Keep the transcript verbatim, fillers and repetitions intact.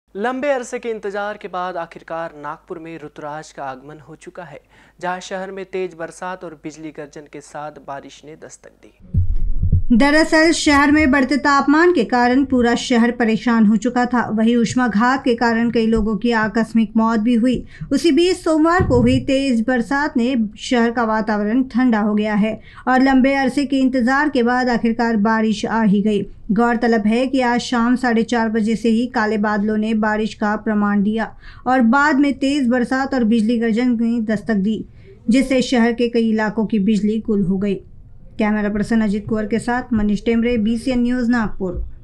लंबे अरसे के इंतजार के बाद आखिरकार नागपुर में ऋतुराज का आगमन हो चुका है, जहां शहर में तेज बरसात और बिजली गर्जन के साथ बारिश ने दस्तक दी। दरअसल शहर में बढ़ते तापमान के कारण पूरा शहर परेशान हो चुका था। वहीं उष्माघात के कारण कई लोगों की आकस्मिक मौत भी हुई। उसी बीच सोमवार को हुई तेज बरसात ने शहर का वातावरण ठंडा हो गया है और लंबे अरसे के इंतजार के बाद आखिरकार बारिश आ ही गई। गौरतलब है कि आज शाम साढ़े चार बजे से ही काले बादलों ने बारिश का प्रमाण दिया और बाद में तेज बरसात और बिजली गर्जन ने दस्तक दी, जिससे शहर के कई इलाकों की बिजली गुल हो गई। कैमरा पर्सन अजित कुंवर के साथ Manish Temre, B C N news, Nagpur.